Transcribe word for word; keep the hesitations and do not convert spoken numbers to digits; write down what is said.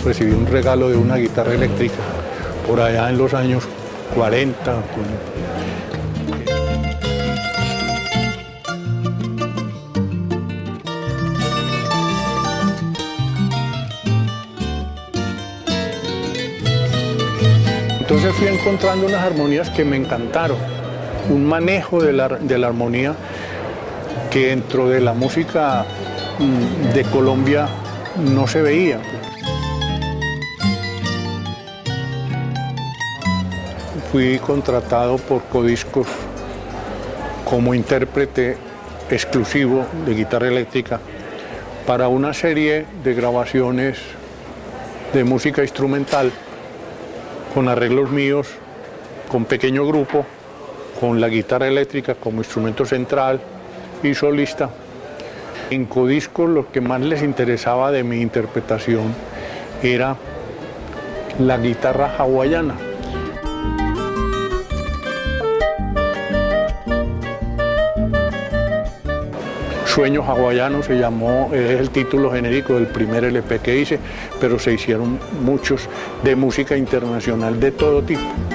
recibí un regalo de una guitarra eléctrica por allá en los años cuarenta. Entonces fui encontrando unas armonías que me encantaron, un manejo de la, de la armonía que dentro de la música de Colombia no se veía. Fui contratado por Codiscos como intérprete exclusivo de guitarra eléctrica para una serie de grabaciones de música instrumental con arreglos míos, con pequeño grupo, con la guitarra eléctrica como instrumento central y solista. En Codiscos lo que más les interesaba de mi interpretación era la guitarra hawaiana. Sueños Hawaianos se llamó, es el título genérico del primer L P que hice, pero se hicieron muchos de música internacional de todo tipo.